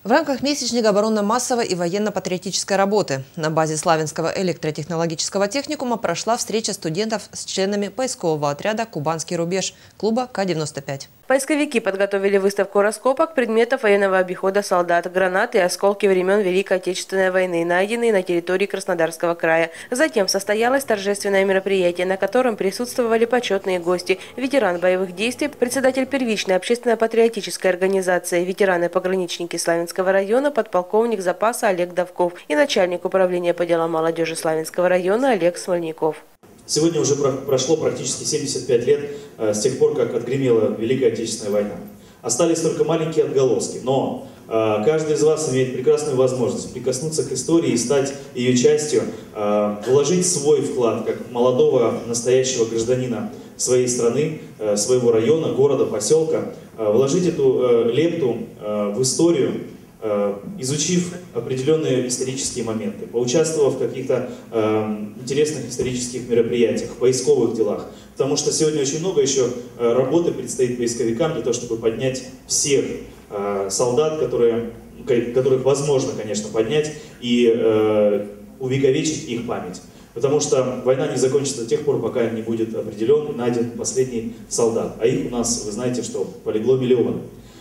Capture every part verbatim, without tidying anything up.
В рамках месячника оборонно-массовой и военно-патриотической работы на базе Славянского электротехнологического техникума прошла встреча студентов с членами поискового отряда «Кубанский рубеж» клуба К девяносто пять. Поисковики подготовили выставку раскопок предметов военного обихода солдат, гранаты и осколки времен Великой Отечественной войны, найденные на территории Краснодарского края. Затем состоялось торжественное мероприятие, на котором присутствовали почетные гости, ветеран боевых действий, председатель первичной общественно-патриотической организации «Ветераны-пограничники Славянского района», подполковник запаса Олег Давков и начальник управления по делам молодежи Славянского района Олег Смольников. Сегодня уже прошло практически семьдесят пять лет с тех пор, как отгремела Великая Отечественная война. Остались только маленькие отголоски, но каждый из вас имеет прекрасную возможность прикоснуться к истории и стать ее частью, вложить свой вклад как молодого настоящего гражданина своей страны, своего района, города, поселка, вложить эту лепту в историю, изучив определенные исторические моменты, поучаствовав в каких-то э, интересных исторических мероприятиях, в поисковых делах. Потому что сегодня очень много еще работы предстоит поисковикам для того, чтобы поднять всех э, солдат, которые, которых возможно, конечно, поднять и э, увековечить их память. Потому что война не закончится до тех пор, пока не будет определен, найден последний солдат. А их у нас, вы знаете, что полегло миллионы.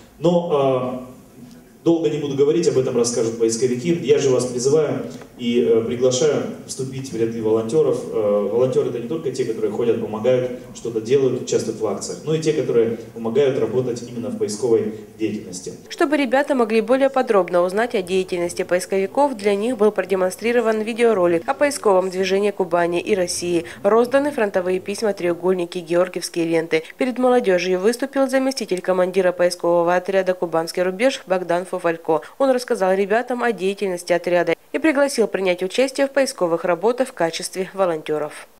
Но э, долго не буду говорить, об этом расскажут поисковики. Я же вас призываю и э, приглашаю вступить в ряды волонтеров. Э, волонтеры — это не только те, которые ходят, помогают, что-то делают, участвуют в акциях, но и те, которые помогают работать именно в поисковой деятельности. Чтобы ребята могли более подробно узнать о деятельности поисковиков, для них был продемонстрирован видеоролик о поисковом движении Кубани и России. Розданы фронтовые письма, треугольники, георгиевские ленты. Перед молодежью выступил заместитель командира поискового отряда «Кубанский рубеж» Богдан Фалько. Он рассказал ребятам о деятельности отряда и пригласил принять участие в поисковых работах в качестве волонтеров.